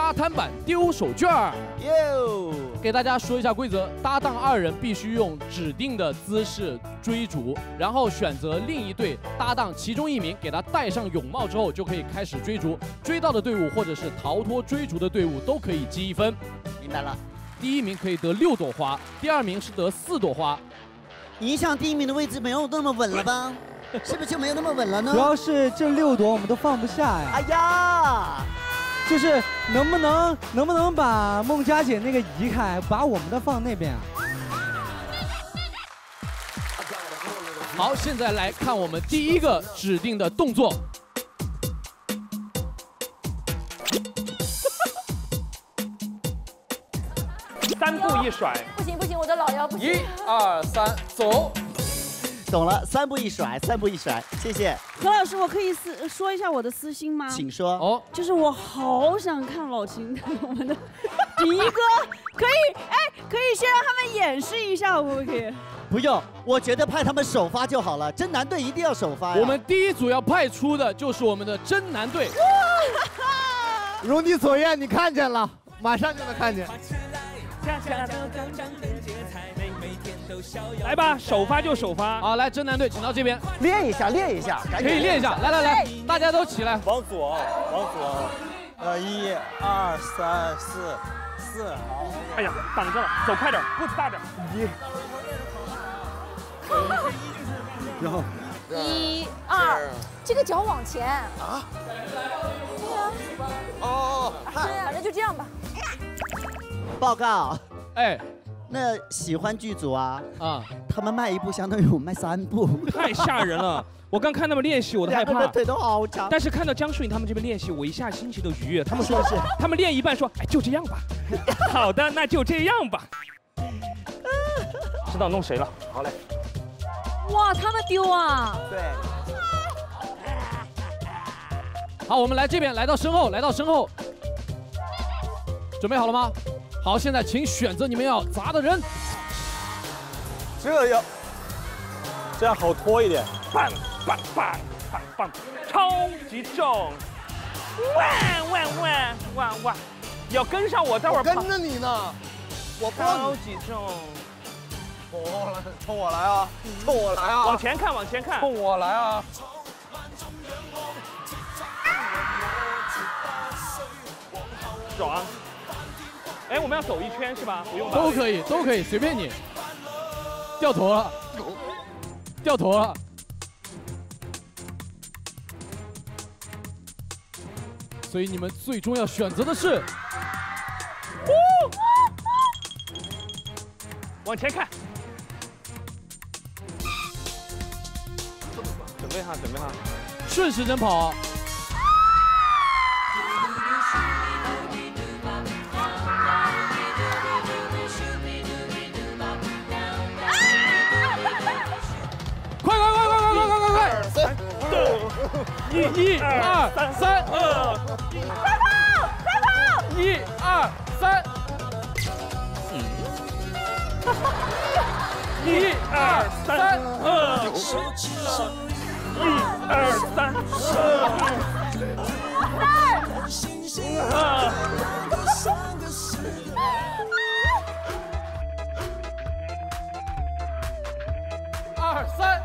沙滩板丢手绢儿。 哟， 给大家说一下规则：搭档2人必须用指定的姿势追逐，然后选择另一队搭档其中1名，给他戴上泳帽之后，就可以开始追逐。追到的队伍或者是逃脱追逐的队伍都可以积1分。 明白了。 第1名可以得6朵花，第2名是得4朵花。 你想第1名的位置没有那么稳了吧？是不是就没有那么稳了呢？ 主要是这6朵我们都放不下呀。 哎呀， 就是能不能把孟佳姐那个移开，把我们的放那边啊？ 好，现在来看我们第1个指定的动作。 3步一甩。 不行不行，我的老腰不行。 1、2、3，走。 懂了，3步一甩，3步一甩，谢谢。 何老师，我可以说一下我的私心吗？ 请说。 哦， 就是我好想看老秦我们的迪哥，可以先让他们演示一下，可不可以？ 不用，我觉得派他们首发就好了。真男队一定要首发呀。 我们第1组要派出的就是我们的真男队。 如你所愿，你看见了，马上就能看见。 来吧，首发就首发。 好，来真男队，请到这边练一下，练一下， 可以练一下。来，大家都起来。 往左，1、2、3、4，好。 哎呀，挡着了，走快点，步子大点。 然后 1、2，这个脚往前啊。对呀。 哦， 对呀，反正就这样吧。 报告， 哎， 那喜欢剧组啊，他们迈1步相当于我迈3步， 太吓人了。我刚看他们练习，我都害怕。 腿都好长。 但是看到江疏影他们这边练习，我一下心情都愉悦。他们说是，他们练一半说，哎，就这样吧。好的，那就这样吧。知道弄谁了？好嘞。 哇，他们丢啊！ 对。 好，我们来这边，来到身后，准备好了吗？好，现在请选择你们要砸的人。 这样好拖一点。 棒，超级重！哇！要跟上我，待会儿跟着你呢。我超级重。 冲我来啊！ 往前看， 冲我来啊！ 爽！哎，我们要走1圈是吧？不用吧？ 都可以，随便你。掉头了。所以你们最终要选择的是， 往前看。准备哈。 顺时针跑。快！1、2、3，快跑！1、2、3。1、2、3，1、2、3。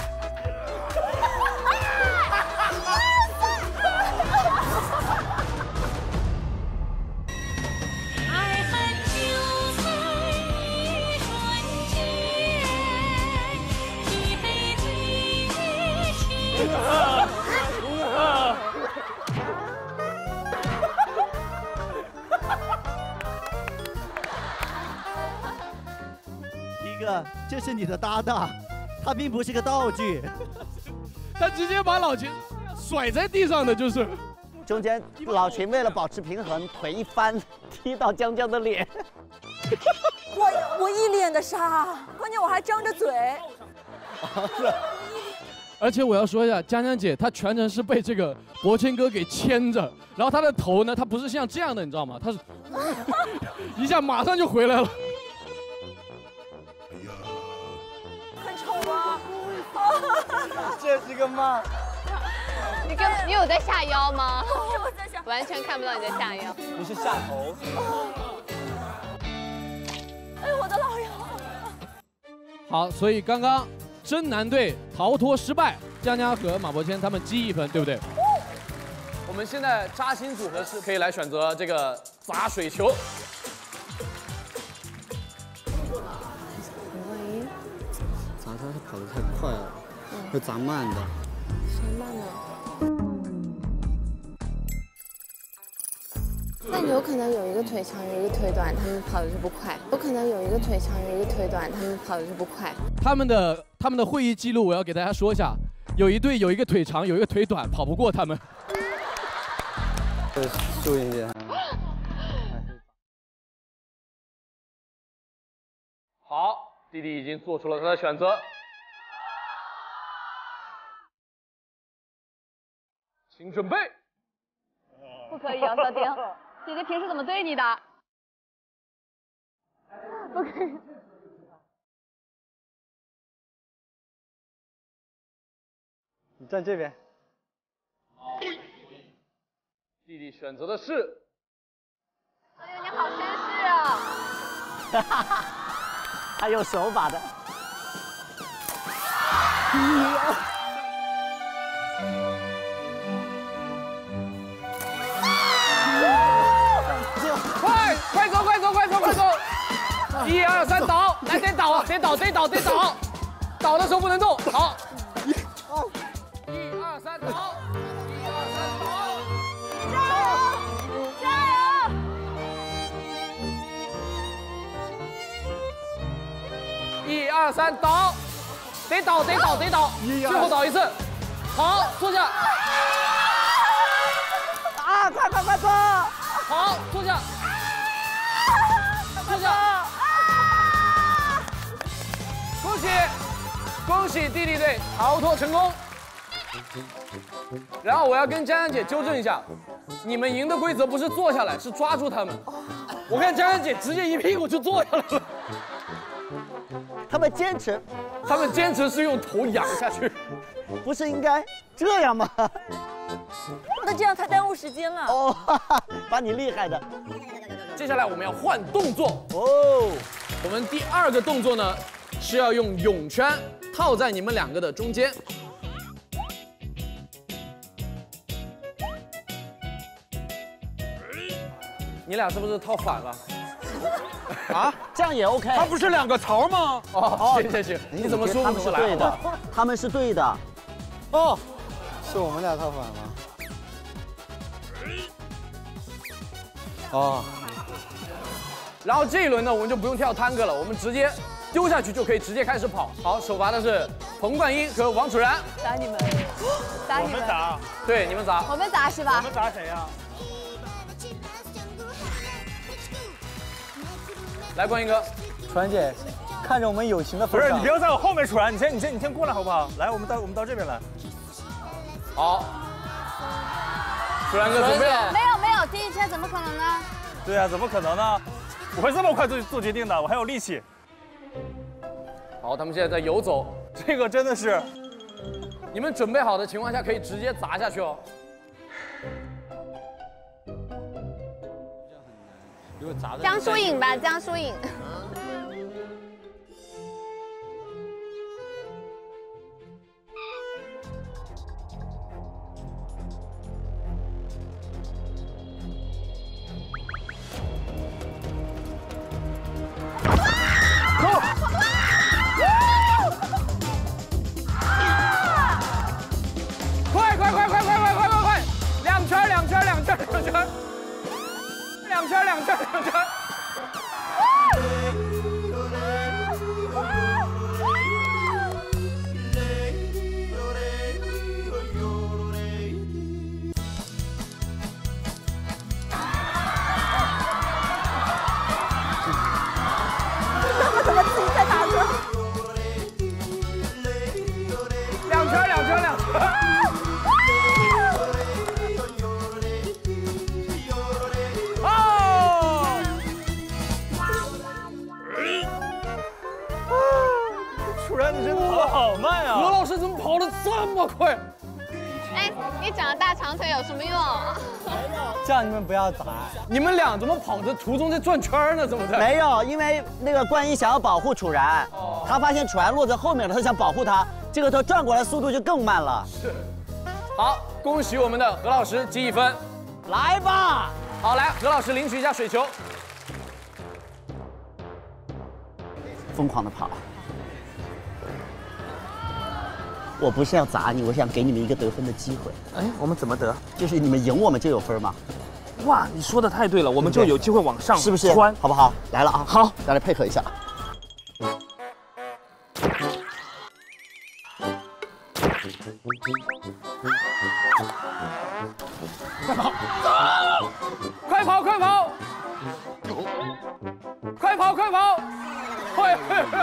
迪哥，这是你的搭档，他并不是个道具。 他直接把老秦甩在地上的就是。 中间老秦为了保持平衡，腿一翻，踢到江江的脸。 我一脸的沙，关键我还张着嘴。 而且我要说一下，江江姐她全程是被这个博谦哥给牵着，然后她的头呢，她不是像这样的，你知道吗？她是一下马上就回来了。 很丑吗？ 这是个嘛？ 你有在下腰吗？我在下，完全看不到你在下腰。 你是下头。 哎，我的老腰！ 好，所以刚刚真男队逃脱失败，江江和马伯骞他们积1分，对不对？我们现在扎心组合是可以来选择这个砸水球。 砸他跑得太快了，会砸慢的。 谁慢呢？但有可能有一个腿长，有一个腿短，他们跑的就不快。有可能有一个腿长，有一个腿短，他们跑的就不快。 他们的会议记录我要给大家说一下，有一队有一个腿长，有一个腿短，跑不过他们。 输一点。 好，弟弟已经做出了他的选择，请准备。 不可以啊，小丁，姐姐平时怎么对你的？不可以。 你站这边。 弟弟选择的是。 哎呀，你好绅士啊！ 哈哈哈，还有手把的。 快走！1、2、3，倒！来，得倒！倒的时候不能动。好。1、2、3，倒！1、2、3，倒！ 加油！ 1、2、3，倒！得倒！最后倒一次。好，坐下。 啊！快坐！ 好，坐下。坐下。恭喜弟弟队逃脱成功。然后我要跟江江姐纠正一下，你们赢的规则不是坐下来，是抓住他们。我看江江姐直接一屁股就坐下来了。 他们坚持是用头仰下去，不是应该这样吗？ 那这样太耽误时间了。 哦，把你厉害的。 接下来我们要换动作哦。我们第2个动作呢是要用泳圈套在你们2个的中间。你俩是不是套反了？ 啊，这样也 OK。 它不是2个槽吗？ 哦，行，你怎么说他们是对的，他们是对的。 哦，是我们俩套反吗？哦。 然后这一轮呢，我们就不用跳探戈了，我们直接丢下去就可以直接开始跑。好，首发的是彭冠英和王楚然。 打你们，打你们。 我们砸。 对，你们砸。 我们砸是吧？ 我们砸谁呀？ 来，冠英哥。 楚然姐，看着我们友情的份上。 不是，你不要在我后面，楚然，你先过来好不好？来，我们到这边来。 好。楚然哥准备了。 没有，第一圈怎么可能呢？ 对啊，怎么可能呢？我会这么快做决定的，我还有力气。 好，他们现在在游走， 这个真的是， 你们准备好的情况下可以直接砸下去哦。 江疏影吧，江疏影。 两圈。 他们怎么自己在打歌？ 两圈。 楚然，你真的跑得好慢啊！ 何老师怎么跑得这么快？ 哎， 哎，你长大长腿有什么用？ 叫你们不要砸。 你们俩怎么跑着途中在转圈呢？怎么的？ 没有，因为那个观音想要保护楚然，他发现楚然落在后面了，他想保护他，这个他转过来速度就更慢了。 是。好，恭喜我们的何老师积1分。 来吧。 好，来何老师领取一下水球。 疯狂的跑。我不是要砸你，我想给你们一个得分的机会。 哎，我们怎么得？ 就是你们赢我们就有分嘛。 哇，你说的太对了，我们就有机会往上， 是不是？ 穿， 好不好？来了啊！ 好， 大家配合一下。 快跑！快跑！快跑！快跑！快跑！快！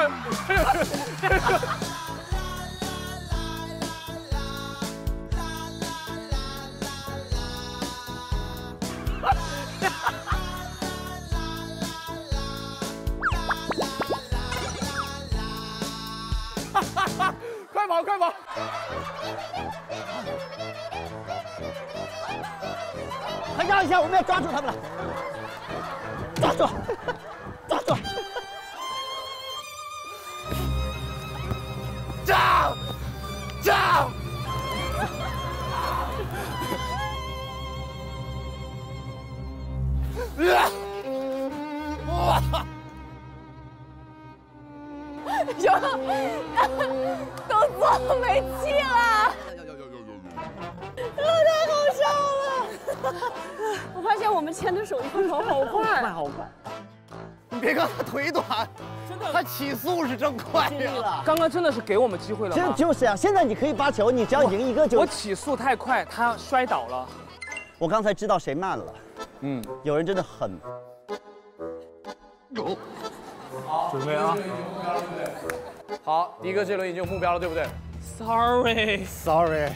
快跑！快跑！ 快让一下，我们要抓住他们了！抓住！抓住！ 站！站！ 有，都坐没气了，太好笑了！ 我发现我们牵的手一块跑好快， 好快！ 你别看他腿短，真的，他起速是真快呀！ 刚刚真的是给我们机会了吗？ 就是啊，现在你可以拔球，你只要赢一个就。 我起速太快，他摔倒了。 我刚才知道谁慢了。有人真的很。 好，准备啊！ 好，第一个这轮已经有目标了，对不对 Sorry。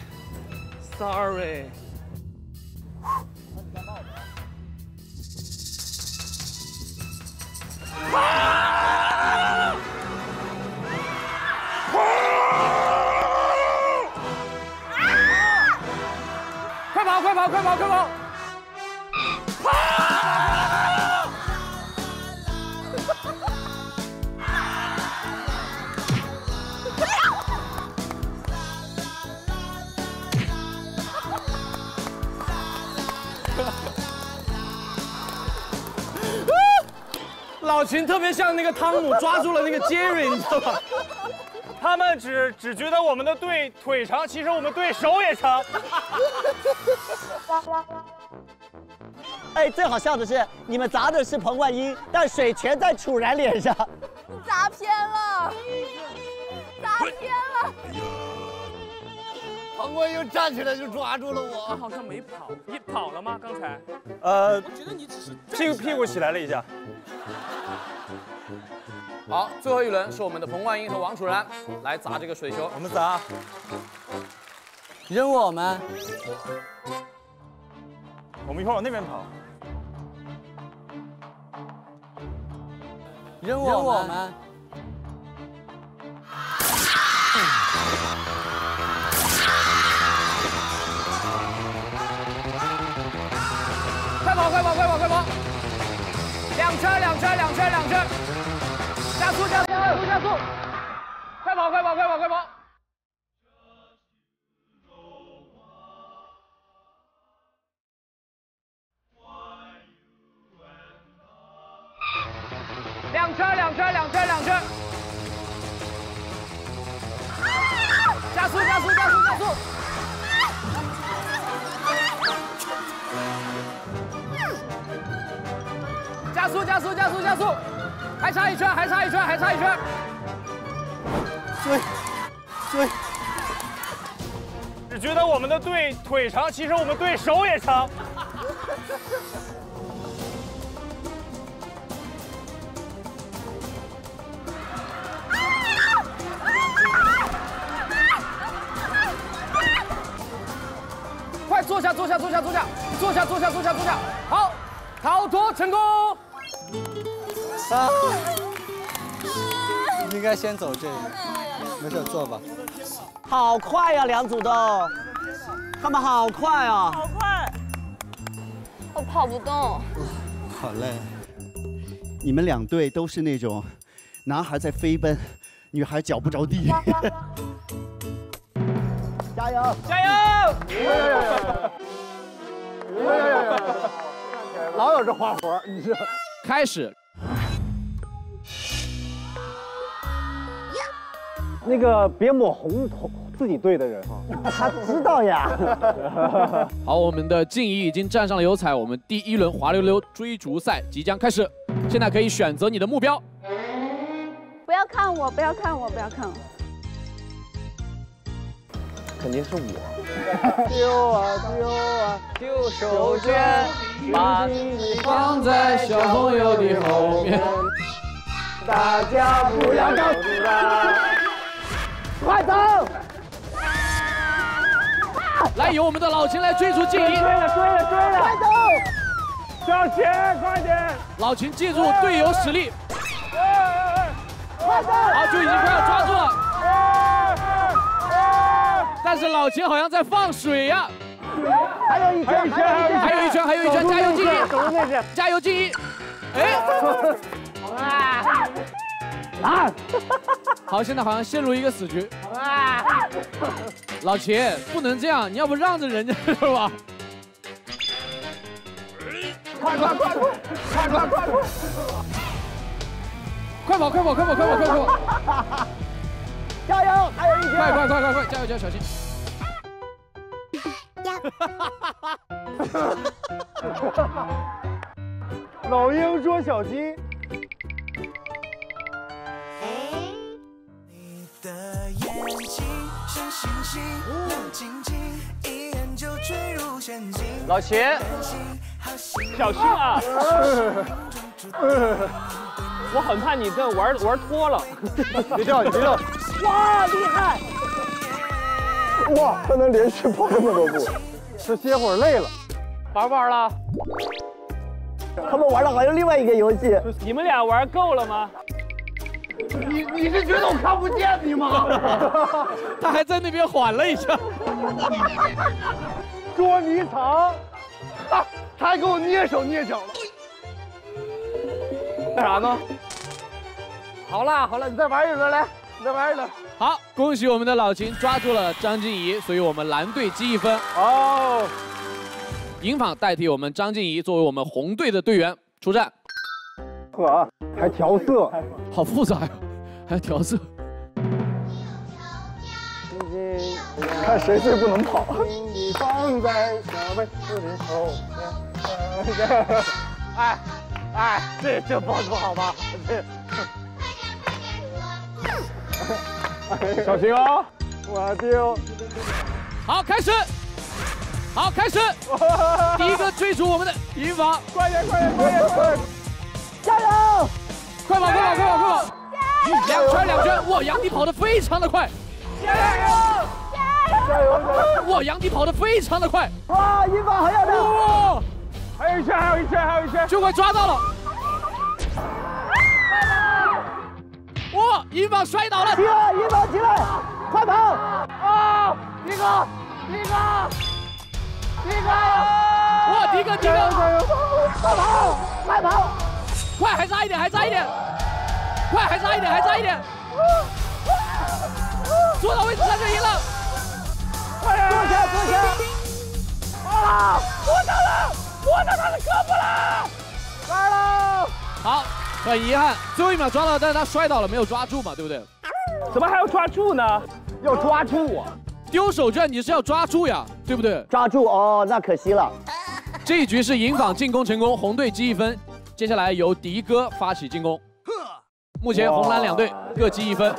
快跑！快跑！快跑！快跑！老秦特别像那个汤姆抓住了那个杰瑞，你知道吗？ 他们只觉得我们的队腿长，其实我们队手也长。 哎，最好笑的是，你们砸的是彭冠英，但水全在楚然脸上。 砸偏了，砸偏了。 彭冠英站起来就抓住了我。 他好像没跑，你跑了吗？刚才？ 我觉得你只是屁股起来了一下。 好，最后一轮是我们的彭冠英和王楚然来砸这个水球。 我们砸， 扔我们。 我们一会儿往那边跑。 扔我们。 快跑！快跑！快跑！快跑！两圈！加速！快跑！快跑！快跑！快跑！两圈！加速！加速！还差一圈！ 追！ 只觉得我们的队腿长，其实我们队手也长。 快坐下！好，逃脱成功。 啊！应该先走这个，没事，坐吧。 好快呀，两组都。 他们好快啊！ 好快！ 我跑不动。 好累。你们两队都是那种男孩在飞奔，女孩脚不着地。 加油！ 加油！ 老有这花活，你这开始。 那个别抹红头自己队的人哈， 他知道呀。 好，我们的静怡已经站上了油彩，我们第一轮滑溜溜追逐赛即将开始，现在可以选择你的目标。 不要看我，不要看我，不要看我。 肯定是我。 丢啊丢啊丢手绢，把你放在小朋友的后面。大家不要着急了，快走！ 来，由我们的老秦来追逐静怡。 追了，快走！ 小秦，快点！ 老秦借助队友使力， 快走！ 好，就已经快要抓住了。但是老秦好像在放水呀。 还有一圈， 还有一圈，加油静怡！加油静怡！哎。好，现在好像陷入一个死局。老秦，不能这样，你要不让着人家是吧？ 快！ 快跑！ 加油！还有一圈！ 快！加油，小心！ 老鹰捉小鸡。 老秦，小心啊！我很怕你这玩脱了。 别跳！ 哇，厉害！ 哇，他能连续跑这么多步，是歇会儿累了。 玩不玩了？ 他们玩的好像另外一个游戏。 你们俩玩够了吗？ 你是觉得我看不见你吗？ 他还在那边缓了一下。 捉迷藏，他还给我蹑手蹑脚了。 干啥呢？ 好了，你再玩一轮来，你再玩一轮。 好，恭喜我们的老秦抓住了张静怡，所以我们蓝队积1分。 哦， 银坊代替我们张静怡作为我们红队的队员出战。 呵，还调色， 好复杂呀，还要调色。 看谁最不能跑。你放在小妹子的后面。这不好吧？小心哦！我丢。 好，开始。第一个追逐我们的银坊， 快点！ 加油！ 快跑！2圈！哇，杨迪跑得非常的快。 加油！ 哇，杨迪跑得非常的快。 哇，银坊还要的。 哇， 还有一圈， 就快抓到了。哇，银坊摔倒了。 起来，银坊起来，快跑！ 啊！迪哥！ 哇，迪哥！ 快跑！ 快，还差一点！快，还差一点！坐到位置上就赢了！ 快点！坐下！ 啊！摸到他的胳膊了！ 来了！ 好，很遗憾，最后1秒抓到，但是他摔倒了，没有抓住嘛，对不对？ 怎么还要抓住呢？ 要抓住我！ 丢手绢你是要抓住呀，对不对？ 抓住哦，那可惜了。 这一局是银坊进攻成功，红队积1分。接下来由迪哥发起进攻。目前红蓝2队各积1分。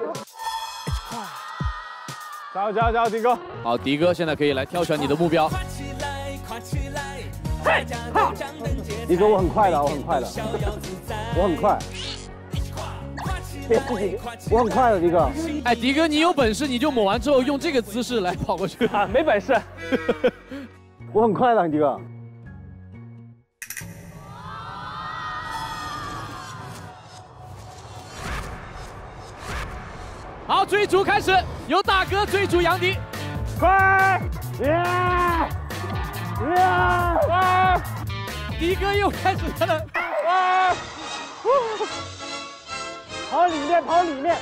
加油，迪哥！ 好，迪哥现在可以来挑选你的目标。 迪哥，我很快的，我很快。别自己，我很快的，迪哥。 哎，迪哥，你有本事你就抹完之后用这个姿势来跑过去啊！没本事。 我很快的，迪哥。 好，追逐开始，由大哥追逐杨迪， 快！ 迪哥又开始他的跑里面，跑里面。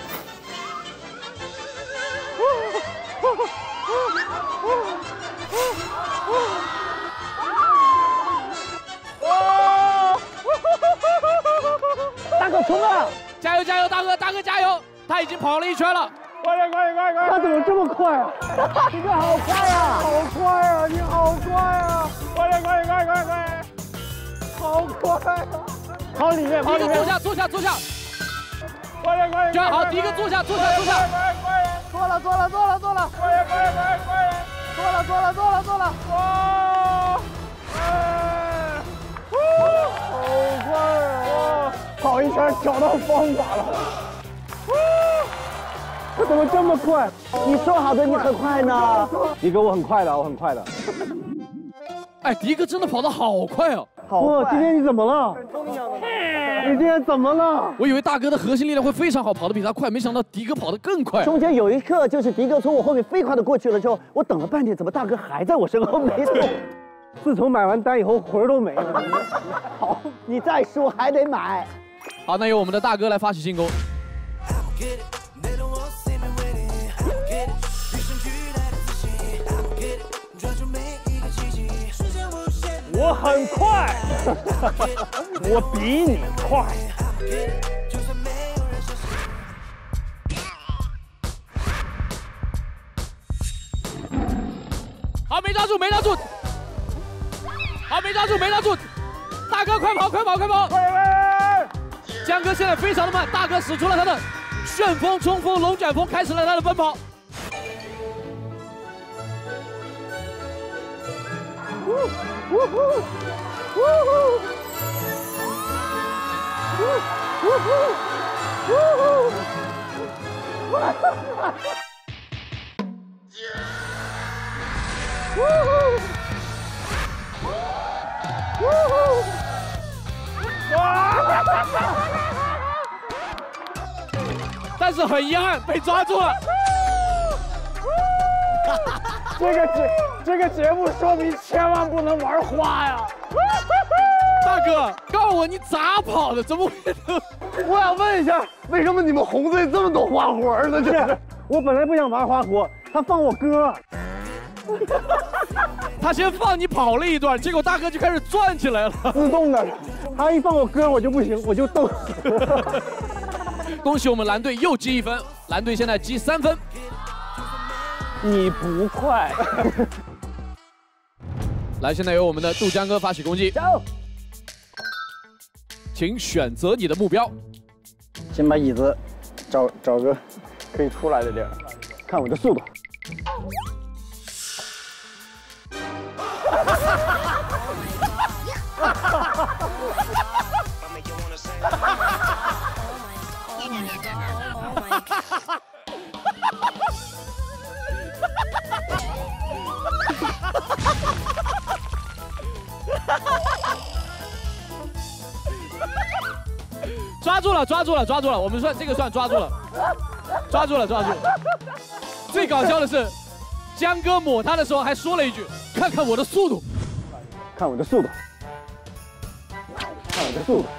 大哥冲啊！ 加油加油，大哥大哥加油！他已经跑了一圈了。 快点快点快点！他怎么这么快啊？迪哥好快呀！好快啊！你好快啊！快点快点快点快点！好快啊！跑里面，跑里面。 坐下坐下坐下。 快点快点！ 这样好，迪哥坐下坐下坐下。 坐了坐了坐了坐了！快点快点快点快点！坐了坐了坐了坐了！哇！哎！好快啊！跑一圈找到方法了。他怎么这么快？ 你说好的你很快呢。 迪哥，我很快的，我很快的。 哎，迪哥真的跑得好快哦！ 哇，今天你怎么了？你今天怎么了？ 我以为大哥的核心力量会非常好，跑得比他快，没想到迪哥跑得更快。 中间有一刻，就是迪哥从我后面飞快的过去了之后，我等了半天，怎么大哥还在我身后没动？ 自从买完单以后，魂儿都没了。 好，你再输还得买。 好，那由我们的大哥来发起进攻。 我很快，我比你快。 好，没抓住，没抓住。好，没抓住，没抓住。大哥，快跑，快跑，快跑！江哥现在非常的慢，大哥使出了他的旋风冲锋龙卷风，开始了他的奔跑。但是很遗憾被抓住了。 这个节目说明千万不能玩花呀！ 大哥，告诉我你咋跑的？怎么会？ 我想问一下，为什么你们红队这么多花活呢？这是我本来不想玩花活，他放我歌。 他先放你跑了一段，结果大哥就开始转起来了， 自动的。他一放我歌，我就不行，我就动。 恭喜我们蓝队又积1分，蓝队现在积3分。 你不快。 来，现在由我们的杜江哥发起攻击。 加油！ 请选择你的目标。 先把椅子找个可以出来的地儿，看我的速度。 抓住了，抓住了，抓住了！我们算这个算抓住了，抓住了，抓住了。最搞笑的是，江哥抹他的时候还说了一句：“看看我的速度。” 看我的速度，看我的速度，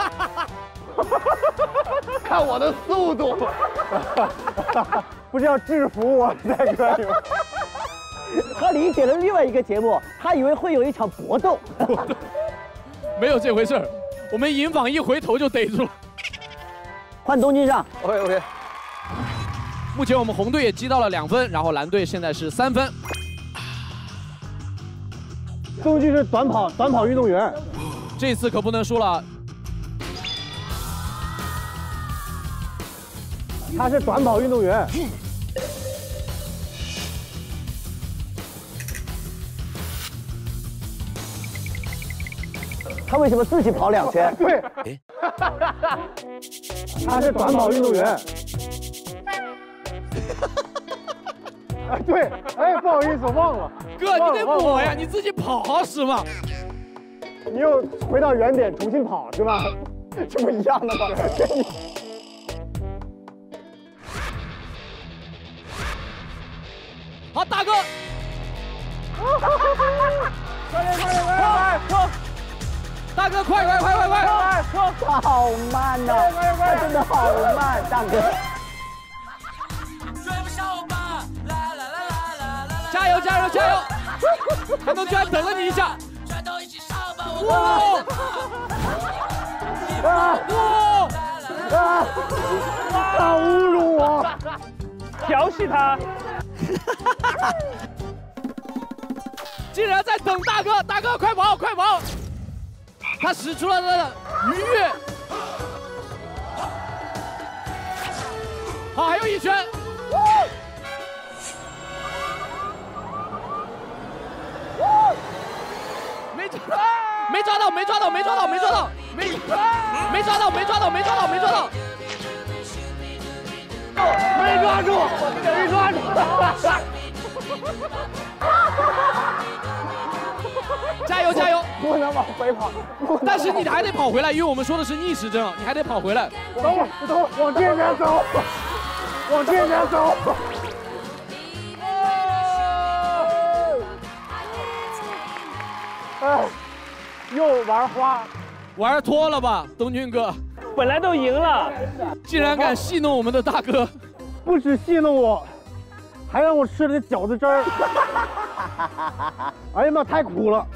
看我的速度，不是要制服我在歌里吗？ 他理解了另外一个节目，他以为会有一场搏斗， 没有这回事儿。我们银坊一回头就逮住了。 换东京上。 OK。 目前我们红队也积到了2分，然后蓝队现在是3分。 东京是短跑运动员， 这次可不能输了。 他是短跑运动员。 他为什么自己跑2圈？ 对，他是短跑运动员。哎，对，哎，不好意思，我忘了。 哥，你得抹呀，你自己跑好使吗？ 你又回到原点重新跑是吧？这不一样的吗？ 好，大哥， 大哥，快！ 他好慢呐，他真的好慢，大哥。 加油！还能居然等了你一下。哇！ 他侮辱我， 调戏他。 竟然在等大哥，大哥快跑！他使出了他的愉悦。好，还有一圈。没抓到！没抓到！加油！ 不能往回跑。 但是你还得跑回来，因为我们说的是逆时针，你还得跑回来。 等我，往这边走。又玩花， 玩脱了吧，东俊哥！ 本来都赢了， 竟然敢戏弄我们的大哥！ 不止戏弄我，还让我吃了饺子汁儿。哎呀妈，太苦了！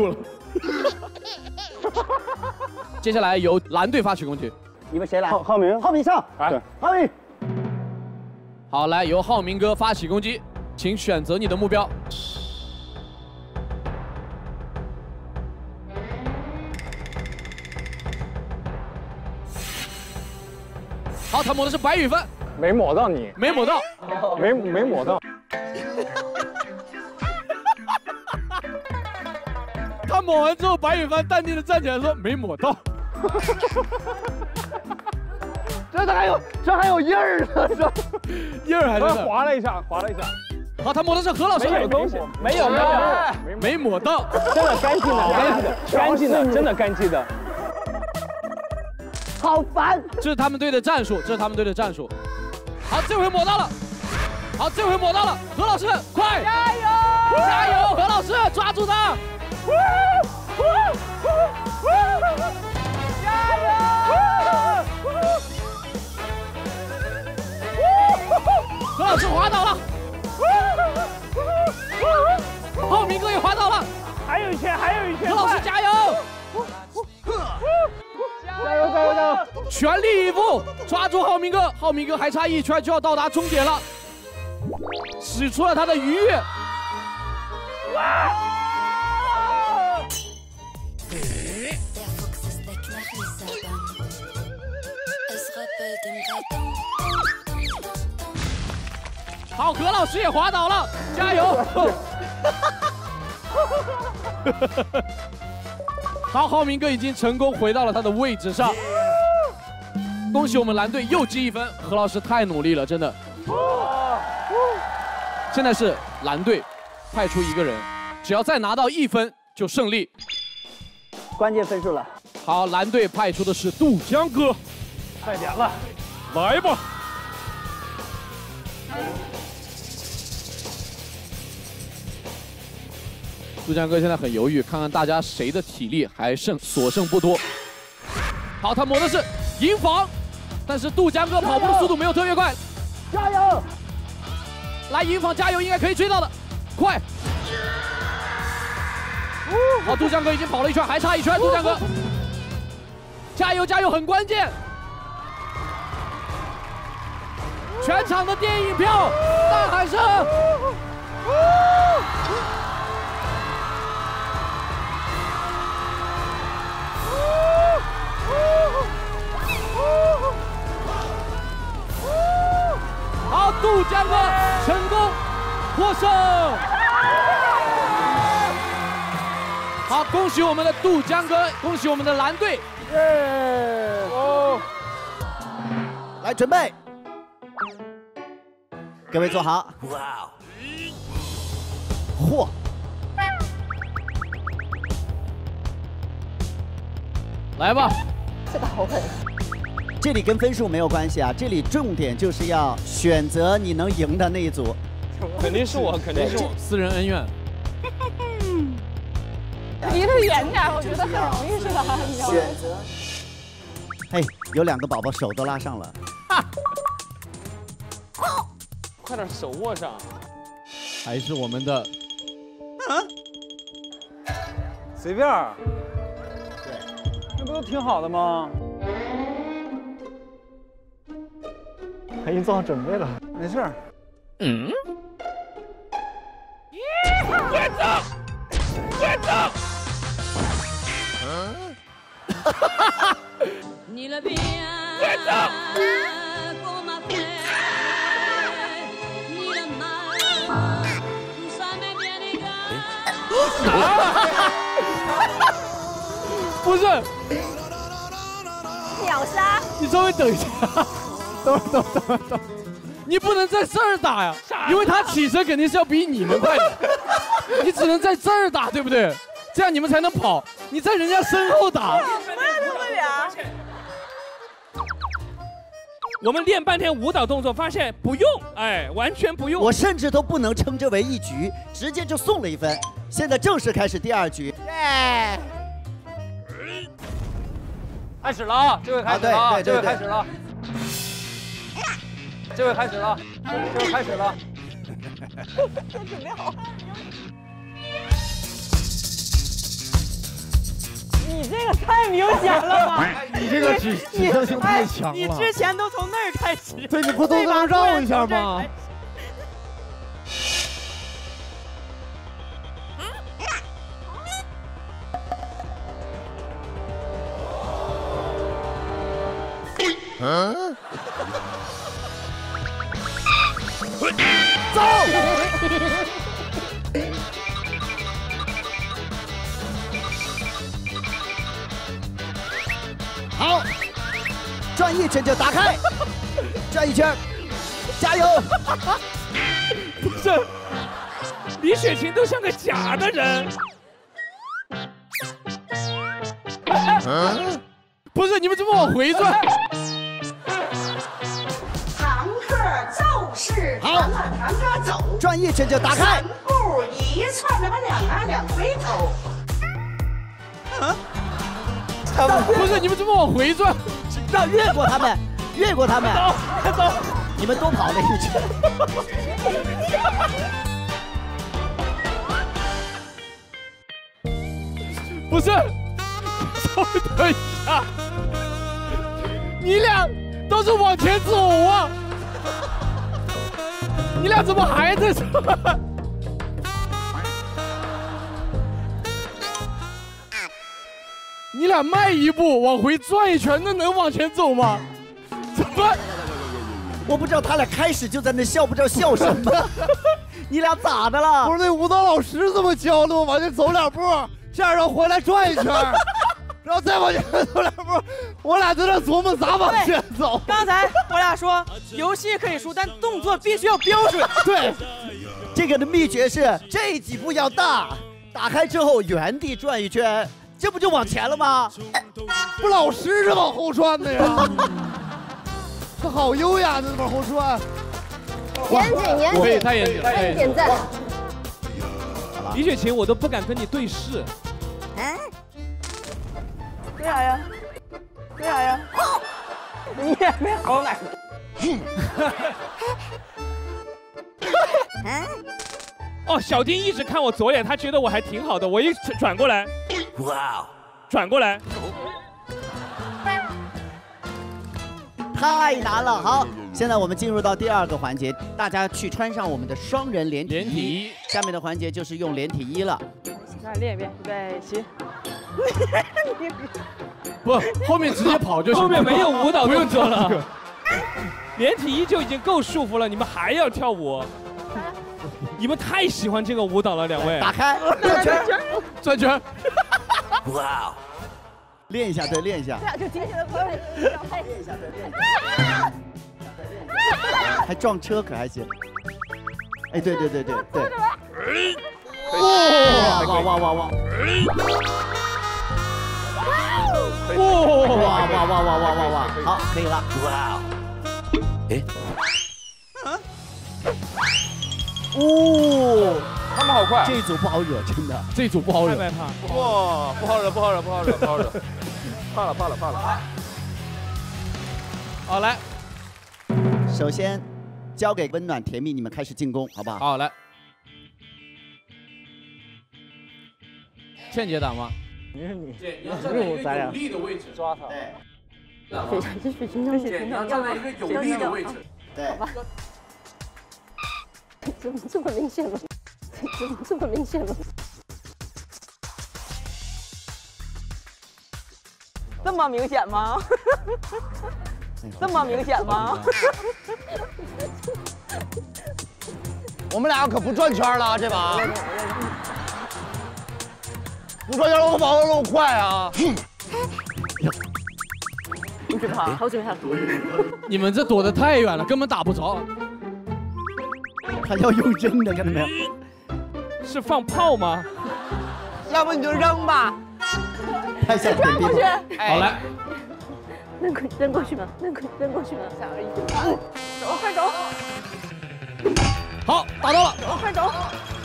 接下来由蓝队发起攻击。 你们谁来？ 浩明上， 哎， 浩明。 好，来由浩明哥发起攻击，请选择你的目标。好，他抹的是白羽分， 没抹到你， 没抹到， 没抹到。 他抹完之后，白羽帆淡定的站起来说：“没抹到。” 这还有印儿呢，这印儿还在那。 划了一下。 好，他抹的是何老师。 没有东西，没有， 没抹到， 真的干净的，真的干净的。 好烦！ 这是他们队的战术，好，这回抹到了。何老师，快！加油！何老师，抓住他！ 加油！ 何老师滑倒了，浩明哥也滑倒了， 还有一圈， 何老师加油！ 加油！ 全力以赴，抓住浩明哥，浩明哥还差一圈就要到达终点了，使出了他的愉悦。好，何老师也滑倒了，加油！好，浩明哥已经成功回到了他的位置上。恭喜我们蓝队又积1分，何老师太努力了，真的。现在是蓝队派出1个人，只要再拿到1分就胜利。 关键分数了。 好，蓝队派出的是杜江哥， 快点了， 来吧。杜江哥现在很犹豫，看看大家谁的体力还所剩不多。好，他抹的是银防，但是杜江哥跑步的速度没有特别快。 加油！ 来，银防加油，应该可以追到的，快！好，杜江哥已经跑了1圈，还差1圈，杜江哥，加油，很关键！全场的电影票，大喊声！好，杜江哥成功获胜。好，恭喜我们的杜江哥，恭喜我们的蓝队。 来，准备，各位坐好。哇！嚯！ 来吧。 这个好狠。 这里跟分数没有关系啊，这里重点就是要选择你能赢的那一组。 肯定是我， 私人恩怨。 离得远点，我觉得很容易是吧？ 选择。嘿，有2个宝宝手都拉上了。 快点手握上。 还是我们的。 随便。对，那不都挺好的吗？他已经做好准备了，没事儿。 别走！别走！别走！ 不是， 秒杀！ 你稍微等一下，等，你不能在这儿打呀，因为他起身肯定是要比你们快的，你只能在这儿打，对不对？这样你们才能跑，你在人家身后打。 我们练半天舞蹈动作，发现不用，哎，完全不用。 我甚至都不能称之为一局，直接就送了1分。现在正式开始第2局。耶！ 开始了啊！这回开始了啊！这回开始了。这回开始了。这回开始了。 准备好。你这个太明显了吧？ 你这个指向性太强了。 你之前都从那儿开始。 对，你不都能绕一下吗？ 走！好，转1圈就打开，转1圈，加油！ 不是，李雪琴都像个假的人。 不是，你们怎么往回转？ 堂客就是好， 堂哥走， 转1圈就打开。 3步1窜，那么2回头。 不是，你们怎么往回转？ 让越过他们，越过他们。 走， 你们多跑了1圈。 不是，稍微等一下，你俩都是往前走啊，你俩怎么还在这？你俩迈1步往回转1圈，那能往前走吗？怎么？ 我不知道他俩开始就在那笑，不知道笑什么。你俩咋的了？ 不是那舞蹈老师这么教的吗？往前走2步，这样然后回来转1圈，然后再往前走2步。我俩在那琢磨咋往前走。 刚才我俩说游戏可以输，但动作必须要标准。 对，这个的秘诀是这几步要大，打开之后原地转1圈，这不就往前了吗？ 不，老师是往后转的呀。他好优雅的往后转。 严谨严谨， 可以，太严谨了， 点赞。 李雪琴，我都不敢跟你对视。 为啥呀？为啥呀？你也没好哪。 哦，小丁一直看我左眼，他觉得我还挺好的，我一转过来， 哇， 转过来， 太难了。好，现在我们进入到第2个环节，大家去穿上我们的双人连体衣。下面的环节就是用连体衣了。 再练一遍，预备起。 不，后面直接跑就行。 后面没有舞蹈动作了。连体衣就已经够束缚了，你们还要跳舞？你们太喜欢这个舞蹈了，2位。 打开，转圈， 转圈。 哇，练一下，对，练一下。 这样就接下来朋友练一下， 对，练一下。还撞车可还行。哎，对。哇！好，可以了。哇！哎，哦， 他们好快。 这一组不好惹，真的。 这一组不好惹。 太害怕。 哇，不好惹，不好惹，不好惹，不好惹。怕了，怕了，怕了。 好，来。 首先交给温暖甜蜜，你们开始进攻，好不好？ 好，来。倩姐打吗？ 你是你， 你要站在一个有利的位置抓他。 水上这水晶姐， 你要站在一个有利的位置。 对。 好吧。怎么这么明显了？怎么这么明显了？这么明显吗？这么明显吗？ 我们俩可不转圈了，这把。不转圈，我跑得那么快啊！ 不准跑，好准他。 你们这躲得太远了，根本打不着。 他要用扔的，看到没有？ 是放炮吗？ 要不你就扔吧。 太像转过去。 好来。 扔过去吧，扔过去吧，小而已。走，快走。 好，打到了。 走，快走。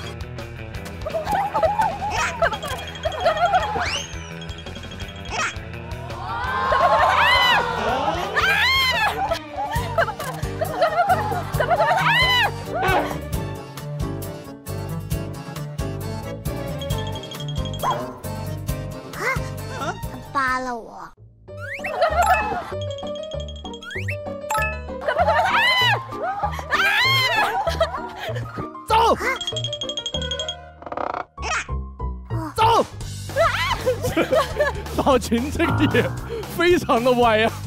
扒了我。 走，走。 老秦这个也非常的歪呀。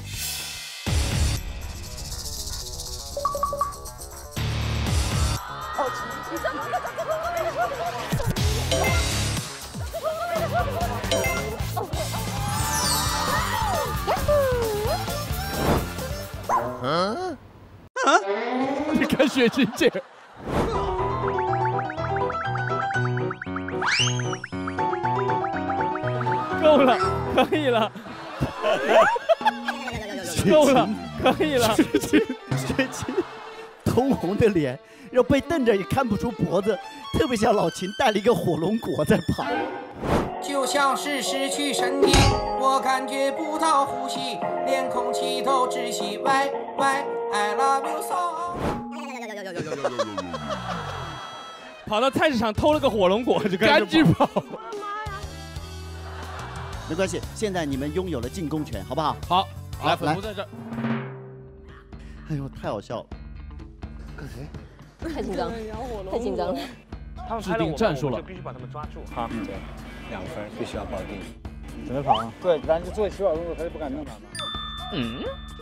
你看雪琴姐。 够了，可以了，够了，可以了。 雪琴通红的脸，然后被瞪着也看不出脖子，特别像老秦带了一个火龙果在跑。 就像是失去身体，我感觉不到呼吸，连空气都窒息。喂喂 ，I love you so。 跑到菜市场偷了个火龙果就赶紧跑。 没关系，现在你们拥有了进攻权，好不好？ 好，来，粉扑在这儿。 哎呦，太好笑了！ 跟谁？ 太紧张，太紧张了。 他们制定战术了， 必须把他们抓住。 好，对，2分必须要保定。 准备跑啊！对，咱就做起跑动作，他就不敢弄咱们。 嗯。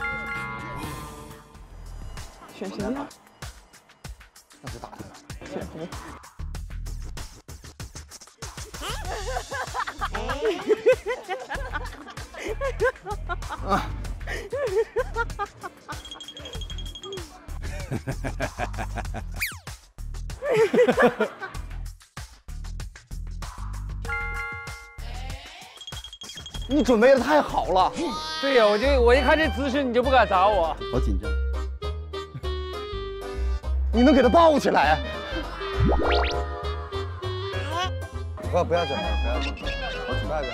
选谁呀？ 那就打他。 选谁？ 啊！你准备的太好了。 对呀，我一看这姿势，你就不敢砸我。 好紧张。 你能给他抱起来？不要整了，不要整了，我举大点。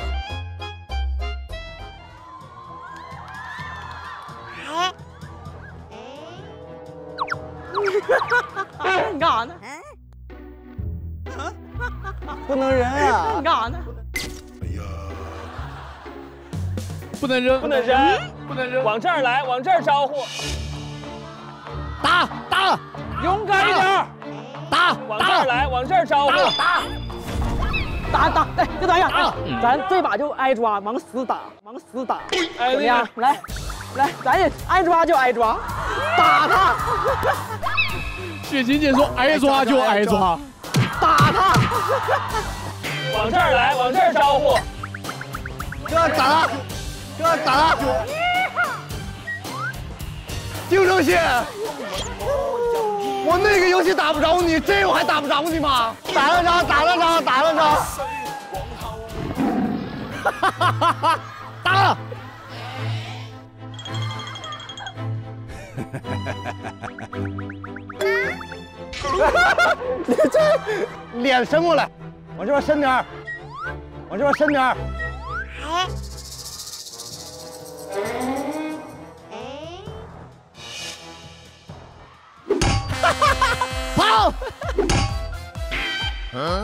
你干啥呢？ 不能扔啊！ 你干啥呢？ 不能扔， 不能扔，不能扔，往这儿来，往这儿招呼。 打， 勇敢一点。 打， 往这儿来，往这儿招呼。 打，哎，就等一下，咱这把就挨抓，往死打，怎么样？来，咱也挨抓就挨抓，打他！ 雪琴姐说挨抓就挨抓， 打他！ 往这儿来，往这儿招呼。 这打他！丁正宪，我那个游戏打不着你，这个我还打不着你吗？打了着！打了！ 你这脸伸过来，往这边伸点儿，往这边伸点儿。跑！嗯。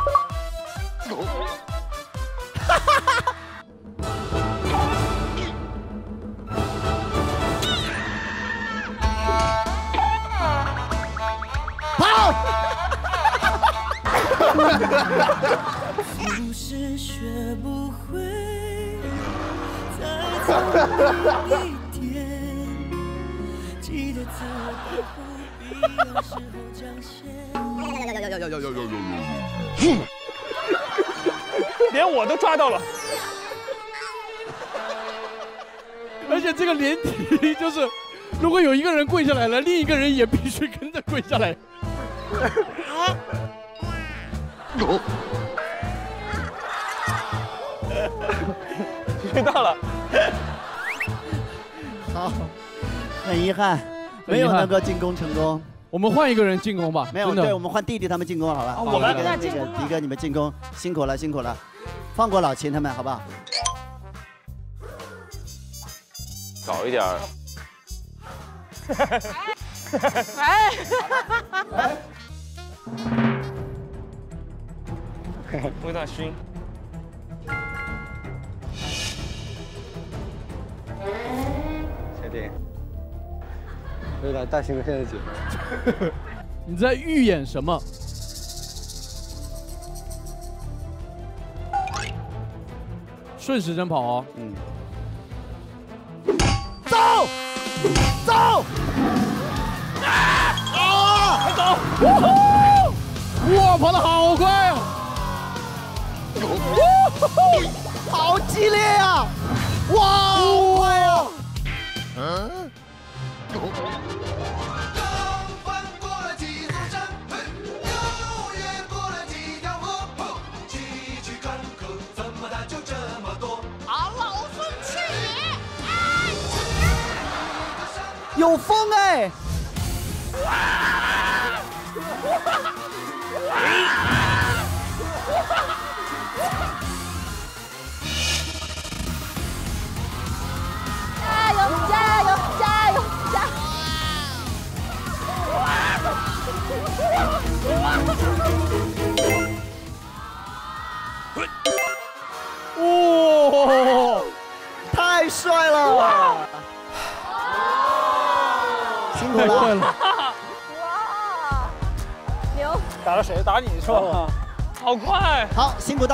跑！ 不是学不会，再早一点，记得自我保护必要时候讲些。 连我都抓到了。 而且这个连体就是，如果有一个人跪下来了，另一个人也必须跟着跪下来。 知道了。 好，很遗憾，没有能够进攻成功。 我们换一个人进攻吧。 没有，对，我们换弟弟他们进攻好了。 我们那个迪哥，你们进攻，辛苦了，辛苦了，放过老秦他们好不好？ 搞一点儿。 哎。 魏大勋。 确定。魏大勋现在几？ 你在预演什么？顺时针跑哦。 嗯。 走，走。 快走！ 哇，跑得好快哦！ 好激烈呀！哇，好快呀！嗯。 有风哎！ 加油！加油！加油！加油！哇，太帅了！辛苦了！ 哇，牛！ 打了谁？打你是吧？好快！ 好，辛苦大家。